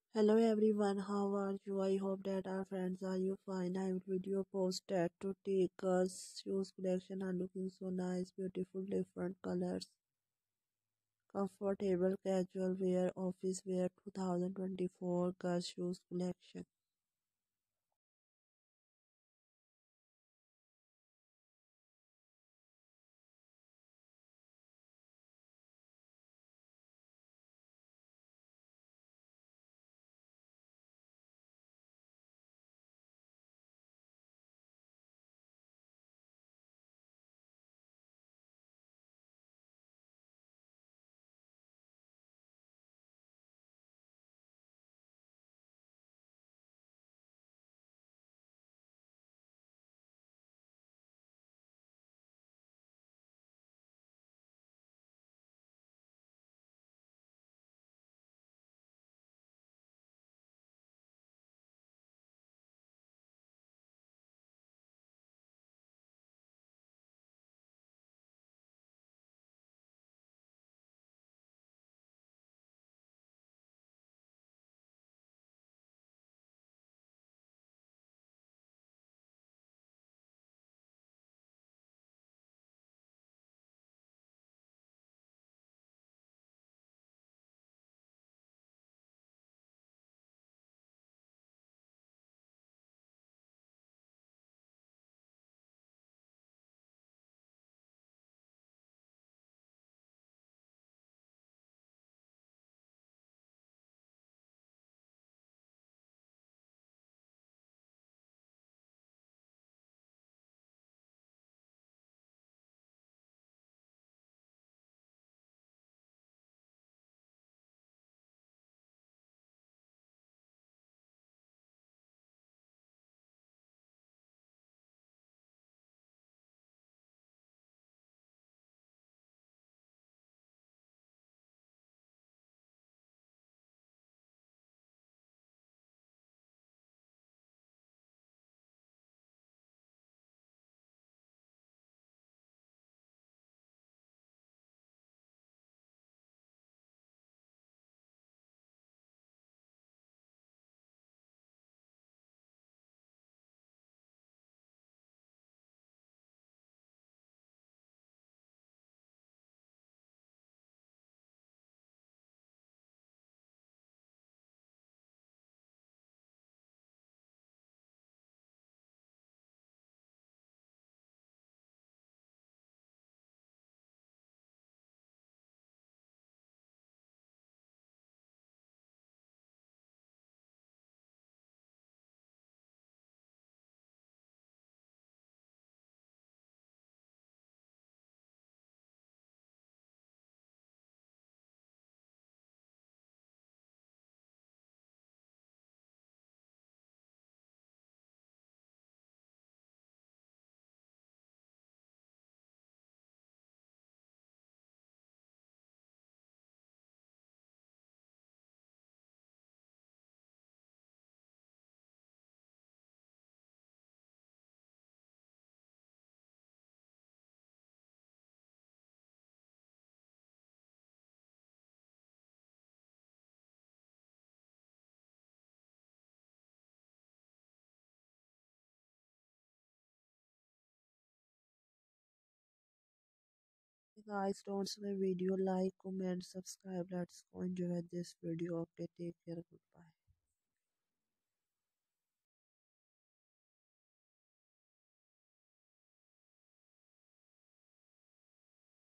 Hello everyone, how are you? I hope that our friends are you fine. I will video posted to take us shoes collection are looking so nice, beautiful different colors, comfortable casual wear, office wear 2024 girls shoes collection. Guys, don't skip video, like, comment, subscribe. Let's go enjoy this video. Okay, take care. Goodbye.